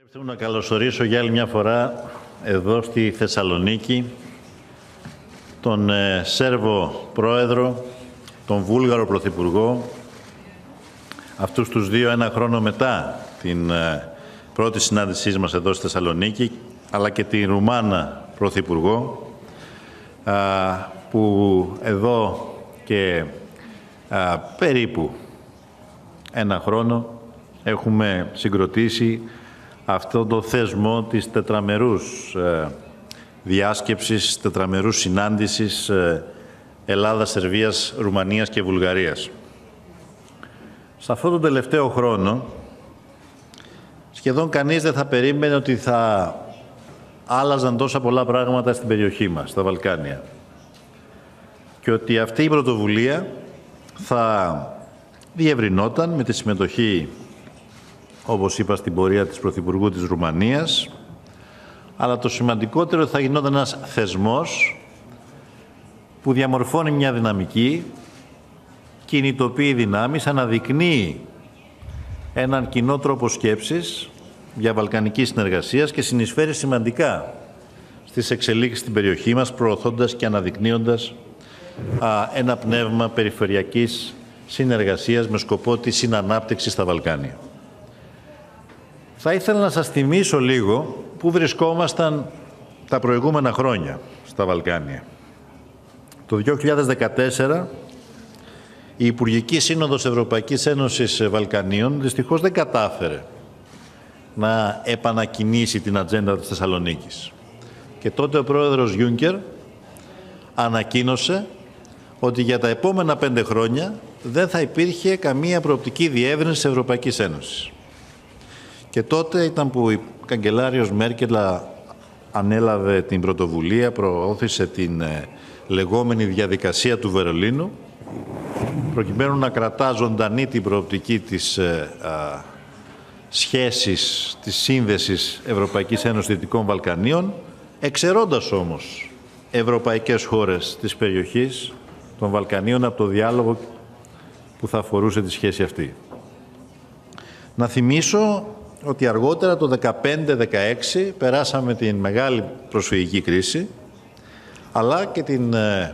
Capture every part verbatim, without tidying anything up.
Θέλω να καλωσορίσω για άλλη μια φορά εδώ στη Θεσσαλονίκη τον ε, Σέρβο Πρόεδρο, τον Βούλγαρο Πρωθυπουργό, αυτούς τους δύο ένα χρόνο μετά την ε, πρώτη συνάντησή μας εδώ στη Θεσσαλονίκη, αλλά και τη Ρουμάνα Πρωθυπουργό, α, που εδώ και α, περίπου ένα χρόνο έχουμε συγκροτήσει αυτό το θεσμό της τετραμερούς ε, διάσκεψης, τετραμερούς συνάντησης ε, Ελλάδας, Σερβίας, Ρουμανίας και Βουλγαρίας. Σε αυτό το τελευταίο χρόνο, σχεδόν κανείς δεν θα περίμενε ότι θα άλλαζαν τόσα πολλά πράγματα στην περιοχή μας, στα Βαλκάνια. Και ότι αυτή η πρωτοβουλία θα διευρυνόταν με τη συμμετοχή, όπως είπα, στην πορεία της Πρωθυπουργού της Ρουμανίας, αλλά το σημαντικότερο θα γινόταν ένας θεσμός που διαμορφώνει μια δυναμική, κινητοποιεί δυνάμεις, αναδεικνύει έναν κοινό τρόπο σκέψης για βαλκανική συνεργασία και συνεισφέρει σημαντικά στις εξελίξεις στην περιοχή μας, προωθώντας και αναδεικνύοντας α, ένα πνεύμα περιφερειακής συνεργασίας με σκοπό τη συνανάπτυξη στα Βαλκάνια. Θα ήθελα να σας θυμίσω λίγο πού βρισκόμασταν τα προηγούμενα χρόνια στα Βαλκάνια. Το δύο χιλιάδες δεκατέσσερα η Υπουργική Σύνοδος Ευρωπαϊκής Ένωσης Βαλκανίων δυστυχώς δεν κατάφερε να επανακινήσει την ατζέντα της Θεσσαλονίκης. Και τότε ο πρόεδρος Γιούνκερ ανακοίνωσε ότι για τα επόμενα πέντε χρόνια δεν θα υπήρχε καμία προοπτική διεύρυνση της Ευρωπαϊκής Ένωσης. Και τότε ήταν που η καγκελάριος Μέρκελ ανέλαβε την πρωτοβουλία, προώθησε την ε, λεγόμενη διαδικασία του Βερολίνου, προκειμένου να κρατά ζωντανή την προοπτική της ε, α, σχέσης, της σύνδεσης Ευρωπαϊκής Ένωσης Δυτικών Βαλκανίων, εξαιρώντας όμως ευρωπαϊκές χώρες της περιοχής των Βαλκανίων από το διάλογο που θα αφορούσε τη σχέση αυτή. Να θυμίσω ότι αργότερα το δεκαπέντε δεκαέξι περάσαμε την μεγάλη προσφυγική κρίση, αλλά και την, ε,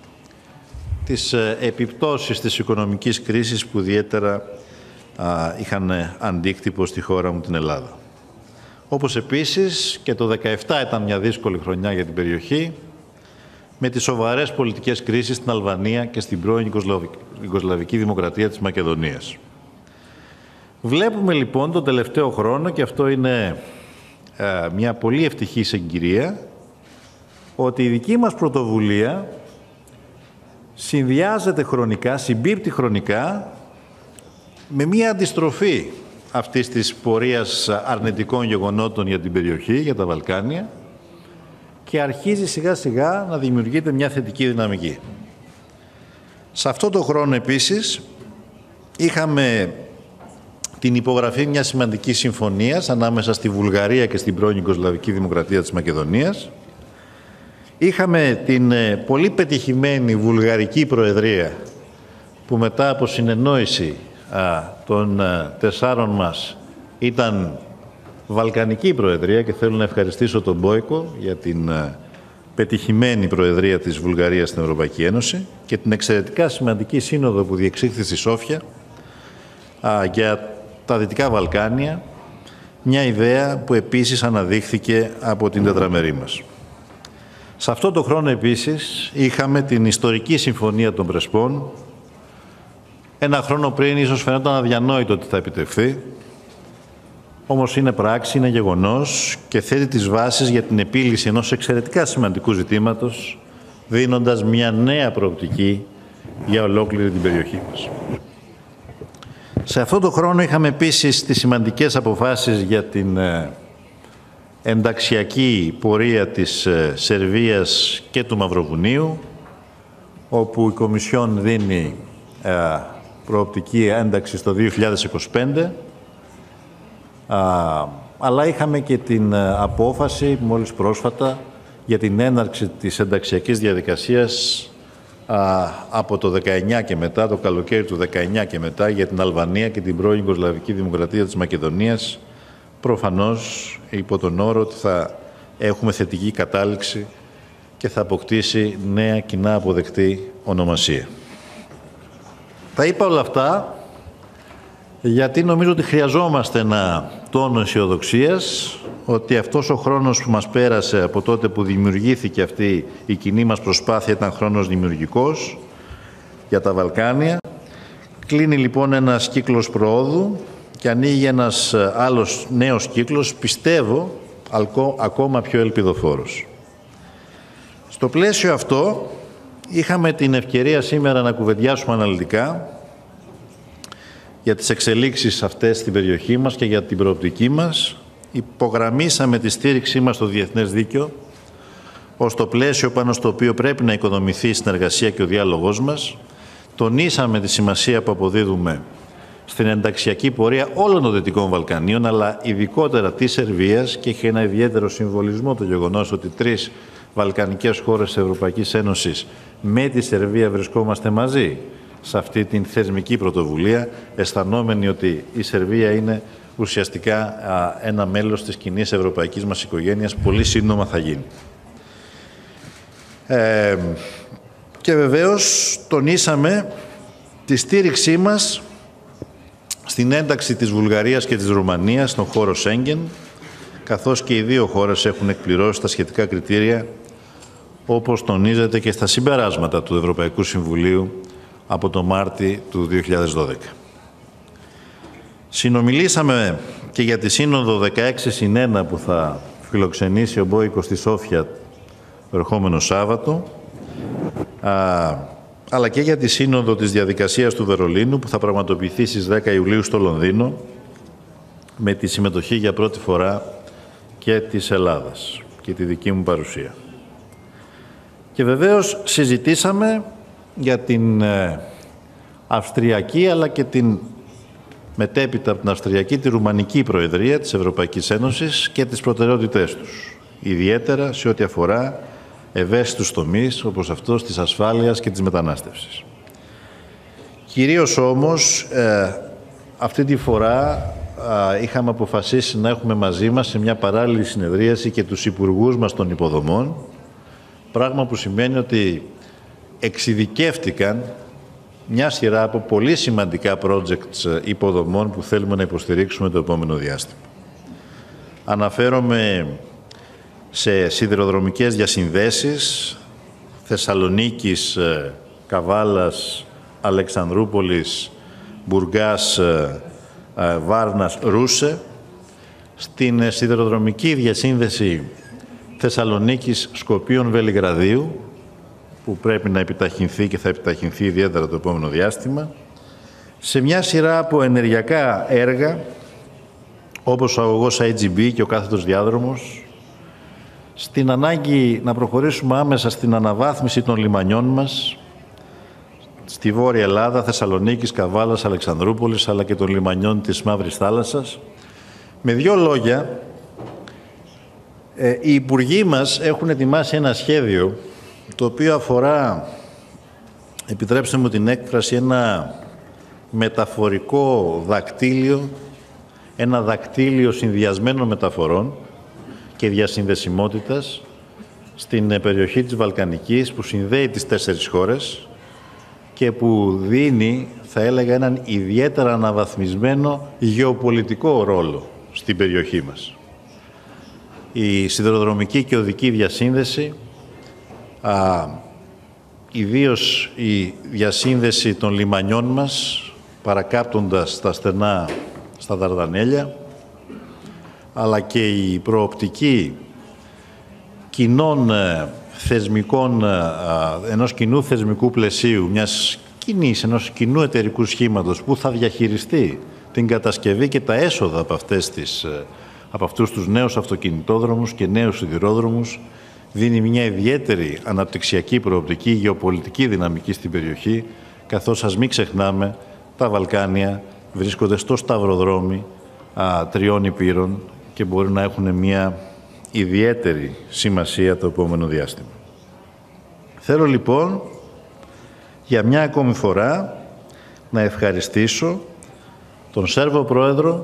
τις ε, επιπτώσεις της οικονομικής κρίσης που ιδιαίτερα α, είχαν αντίκτυπο στη χώρα μου, την Ελλάδα. Όπως επίσης και το δεκαεπτά ήταν μια δύσκολη χρονιά για την περιοχή, με τις σοβαρές πολιτικές κρίσεις στην Αλβανία και στην πρώην Ιουγκοσλαβική Δημοκρατία της Μακεδονίας. Βλέπουμε λοιπόν τον τελευταίο χρόνο, και αυτό είναι ε, μια πολύ ευτυχή συγκυρία, ότι η δική μας πρωτοβουλία συνδυάζεται χρονικά, συμπίπτει χρονικά με μια αντιστροφή αυτής της πορείας αρνητικών γεγονότων για την περιοχή, για τα Βαλκάνια, και αρχίζει σιγά σιγά να δημιουργείται μια θετική δυναμική. Σε αυτό το χρόνο επίσης είχαμε την υπογραφή μιας σημαντικής συμφωνίας ανάμεσα στη Βουλγαρία και στην πρώην Ιουγκοσλαβική Δημοκρατία της Μακεδονίας. Είχαμε την πολύ πετυχημένη Βουλγαρική Προεδρία, που μετά από συνεννόηση α, των α, τεσσάρων μας ήταν Βαλκανική Προεδρία, και θέλω να ευχαριστήσω τον Μπόικο για την α, πετυχημένη Προεδρία της Βουλγαρίας στην Ευρωπαϊκή Ένωση και την εξαιρετικά σημαντική σύνοδο που διεξήχθη στη Σόφια α, για τα Δυτικά Βαλκάνια, μια ιδέα που επίσης αναδείχθηκε από την τετραμερή μας. Σε αυτό το χρόνο επίσης είχαμε την ιστορική Συμφωνία των Πρεσπών. Ένα χρόνο πριν ίσως φαινόταν αδιανόητο ότι θα επιτευχθεί, όμως είναι πράξη, είναι γεγονός και θέτει τις βάσεις για την επίλυση ενός εξαιρετικά σημαντικού ζητήματος, δίνοντας μια νέα προοπτική για ολόκληρη την περιοχή μας. Σε αυτό το χρόνο είχαμε επίσης τις σημαντικές αποφάσεις για την ενταξιακή πορεία της Σερβίας και του Μαυροβουνίου, όπου η Κομισιόν δίνει προοπτική ένταξη στο δύο χιλιάδες είκοσι πέντε, αλλά είχαμε και την απόφαση μόλις πρόσφατα για την έναρξη της ενταξιακής διαδικασίας από το δεκαεννιά και μετά, το καλοκαίρι του δεκαεννιά και μετά, για την Αλβανία και την πρώην Ιουγκοσλαβική Δημοκρατία της Μακεδονίας, προφανώς υπό τον όρο ότι θα έχουμε θετική κατάληξη και θα αποκτήσει νέα κοινά αποδεκτή ονομασία. Τα είπα όλα αυτά γιατί νομίζω ότι χρειαζόμαστε ένα τόνο αισιοδοξίας, ότι αυτός ο χρόνος που μας πέρασε από τότε που δημιουργήθηκε αυτή η κοινή μας προσπάθεια ήταν χρόνος δημιουργικός για τα Βαλκάνια. Κλείνει λοιπόν ένας κύκλος προόδου και ανοίγει ένας άλλος νέος κύκλος, πιστεύω, ακόμα πιο ελπιδοφόρος. Στο πλαίσιο αυτό είχαμε την ευκαιρία σήμερα να κουβεντιάσουμε αναλυτικά για τις εξελίξεις αυτές στην περιοχή μας και για την προοπτική μας. Υπογραμμίσαμε τη στήριξή μας στο διεθνές δίκαιο ως το πλαίσιο πάνω στο οποίο πρέπει να οικοδομηθεί η συνεργασία και ο διάλογός μας. Τονίσαμε τη σημασία που αποδίδουμε στην ενταξιακή πορεία όλων των Δυτικών Βαλκανίων, αλλά ειδικότερα της Σερβίας, και έχει ένα ιδιαίτερο συμβολισμό το γεγονός ότι τρεις βαλκανικές χώρες της Ευρωπαϊκής Ένωσης με τη Σερβία βρισκόμαστε μαζί σε αυτή την θεσμική πρωτοβουλία, αισθανόμενοι ότι η Σερβία είναι ουσιαστικά α, ένα μέλος της κοινής ευρωπαϊκής μας οικογένειας, πολύ σύντομα θα γίνει. Ε, και βεβαίως τονίσαμε τη στήριξή μας στην ένταξη της Βουλγαρίας και της Ρουμανίας στον χώρο Σέγγεν, καθώς και οι δύο χώρες έχουν εκπληρώσει τα σχετικά κριτήρια, όπως τονίζεται και στα συμπεράσματα του Ευρωπαϊκού Συμβουλίου από το Μάρτι του δύο χιλιάδες δώδεκα. Συνομιλήσαμε και για τη Σύνοδο δεκαέξι συν ένα που θα φιλοξενήσει ο Μπόικος στη Σόφια το ερχόμενο Σάββατο, α, αλλά και για τη Σύνοδο της Διαδικασίας του Βερολίνου που θα πραγματοποιηθεί στις δέκα Ιουλίου στο Λονδίνο, με τη συμμετοχή για πρώτη φορά και της Ελλάδας και τη δική μου παρουσία. Και βεβαίως συζητήσαμε για την Αυστριακή αλλά και την μετέπειτα από την Αυστριακή τη Ρουμανική Προεδρία της Ευρωπαϊκής Ένωσης και τις προτεραιότητές τους, ιδιαίτερα σε ό,τι αφορά ευαίσθητους τομείς όπως αυτός της ασφάλειας και της μετανάστευσης. Κυρίως όμως ε, αυτή τη φορά ε, είχαμε αποφασίσει να έχουμε μαζί μας σε μια παράλληλη συνεδρίαση και τους υπουργούς μας των υποδομών, πράγμα που σημαίνει ότι εξειδικεύτηκαν μια σειρά από πολύ σημαντικά projects υποδομών που θέλουμε να υποστηρίξουμε το επόμενο διάστημα. Αναφέρομαι σε σιδηροδρομικές διασυνδέσεις Θεσσαλονίκης, Καβάλας, Αλεξανδρούπολης, Μπουργκάς, Βάρνας, Ρούσε, στην σιδηροδρομική διασύνδεση Θεσσαλονίκης, Σκοπίων, Βελιγραδίου, που πρέπει να επιταχυνθεί και θα επιταχυνθεί ιδιαίτερα το επόμενο διάστημα, σε μια σειρά από ενεργειακά έργα, όπως ο αγωγός άι τζι μπι και ο κάθετος διάδρομος, στην ανάγκη να προχωρήσουμε άμεσα στην αναβάθμιση των λιμανιών μας, στη Βόρεια Ελλάδα, Θεσσαλονίκης, Καβάλας, Αλεξανδρούπολης, αλλά και των λιμανιών της Μαύρης Θάλασσας. Με δύο λόγια, οι υπουργοί μας έχουν ετοιμάσει ένα σχέδιο το οποίο αφορά, επιτρέψτε μου την έκφραση, ένα μεταφορικό δακτύλιο, ένα δακτύλιο συνδυασμένων μεταφορών και διασυνδεσιμότητας στην περιοχή της Βαλκανικής που συνδέει τις τέσσερις χώρες και που δίνει, θα έλεγα, έναν ιδιαίτερα αναβαθμισμένο γεωπολιτικό ρόλο στην περιοχή μας. Η σιδηροδρομική και οδική διασύνδεση, α, ιδίως η διασύνδεση των λιμανιών μας, παρακάπτοντας τα στενά στα Δαρδανέλια, αλλά και η προοπτική κοινών θεσμικών, ενός κοινού θεσμικού πλαισίου, μιας κοινής, ενός κοινού εταιρικού σχήματος που θα διαχειριστεί την κατασκευή και τα έσοδα από, αυτές τις, από αυτούς τους νέους αυτοκινητόδρομους και νέους σιδηρόδρομους, δίνει μια ιδιαίτερη αναπτυξιακή προοπτική, γεωπολιτική δυναμική στην περιοχή, καθώς ας μην ξεχνάμε, τα Βαλκάνια βρίσκονται στο σταυροδρόμι α, τριών υπήρων και μπορεί να έχουν μια ιδιαίτερη σημασία το επόμενο διάστημα. Θέλω λοιπόν για μια ακόμη φορά να ευχαριστήσω τον Σέρβο Πρόεδρο,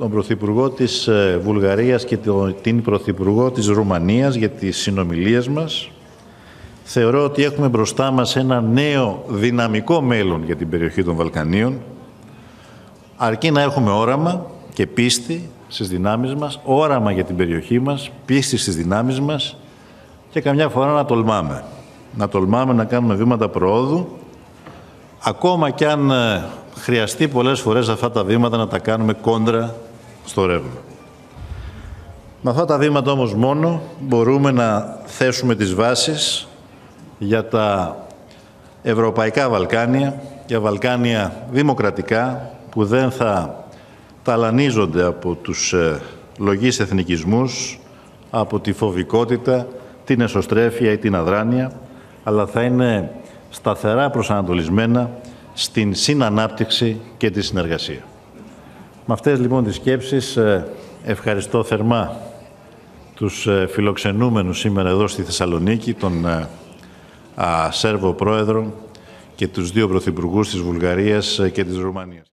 τον Πρωθυπουργό της Βουλγαρίας και την Πρωθυπουργό της Ρουμανίας για τις συνομιλίες μας. Θεωρώ ότι έχουμε μπροστά μας ένα νέο δυναμικό μέλλον για την περιοχή των Βαλκανίων, αρκεί να έχουμε όραμα και πίστη στις δυνάμεις μας, όραμα για την περιοχή μας, πίστη στις δυνάμεις μας και καμιά φορά να τολμάμε. Να τολμάμε να κάνουμε βήματα προόδου, ακόμα κι αν χρειαστεί πολλές φορές αυτά τα βήματα να τα κάνουμε κόντρα στο ρεύμα. Με αυτά τα βήματα όμως μόνο μπορούμε να θέσουμε τις βάσεις για τα ευρωπαϊκά Βαλκάνια, για Βαλκάνια δημοκρατικά που δεν θα ταλανίζονται από τους λογείς εθνικισμούς, από τη φοβικότητα, την εσωστρέφεια ή την αδράνεια, αλλά θα είναι σταθερά προσανατολισμένα στην συνανάπτυξη και τη συνεργασία. Με αυτές λοιπόν τις σκέψεις ευχαριστώ θερμά τους φιλοξενούμενους σήμερα εδώ στη Θεσσαλονίκη, τον α, Σέρβο Πρόεδρο και τους δύο Πρωθυπουργούς της Βουλγαρίας και της Ρουμανίας.